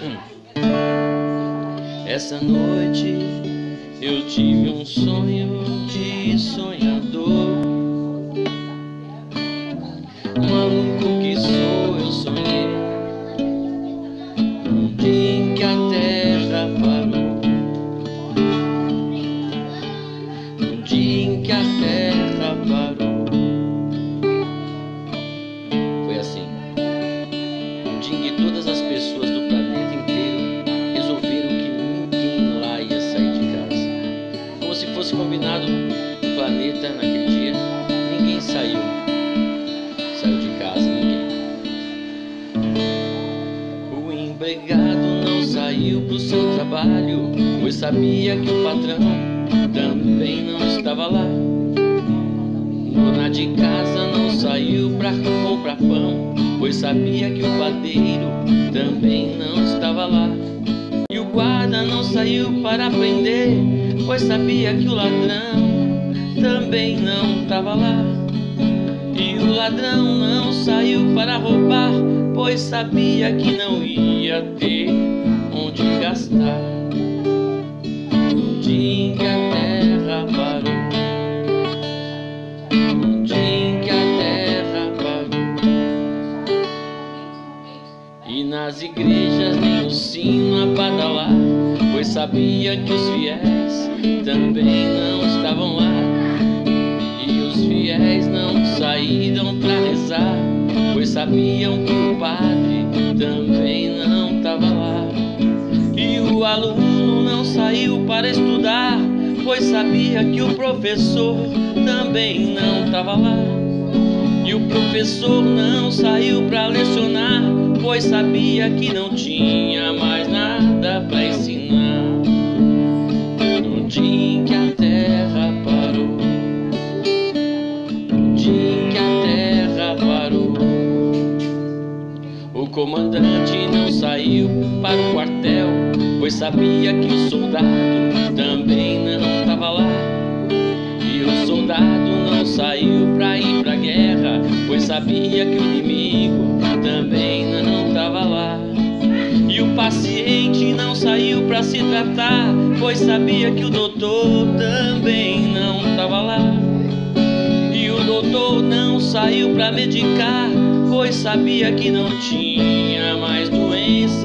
Essa noite eu tive um sonho de sonhador. Maluco que sou, eu sonhei um dia em que a terra parou, um dia em que a terra parou. Foi assim, um dia em que todas as pessoas do planeta inteiro resolveram que ninguém lá ia sair de casa. Como se fosse combinado no planeta naquele dia, ninguém saiu de casa, ninguém. O empregado não saiu pro seu trabalho, pois sabia que o patrão também não estava lá. Dona de casa não saiu pra comprar pão, pois sabia que o padeiro também não estava lá. E o guarda não saiu para prender, pois sabia que o ladrão também não estava lá. E o ladrão não saiu para roubar, pois sabia que não ia ter onde gastar. Um dia em que a terra parou, um dia em que a terra parou. E nas igrejas nem o sino a badalar, pois sabia que os fiéis também não estavam lá. Os fiéis não saíram pra rezar, pois sabiam que o padre também não estava lá. E o aluno não saiu para estudar, pois sabia que o professor também não estava lá. E o professor não saiu para lecionar, pois sabia que não tinha mais nada para ensinar. No dia em que a terra parou, que a terra parou, o comandante não saiu para o quartel, pois sabia que o soldado também não estava lá. E o soldado não saiu para ir pra guerra, pois sabia que o inimigo também não estava lá. E o paciente não saiu para se tratar, pois sabia que o doutor também não estava lá. O doutor não saiu pra medicar, pois sabia que não tinha mais doença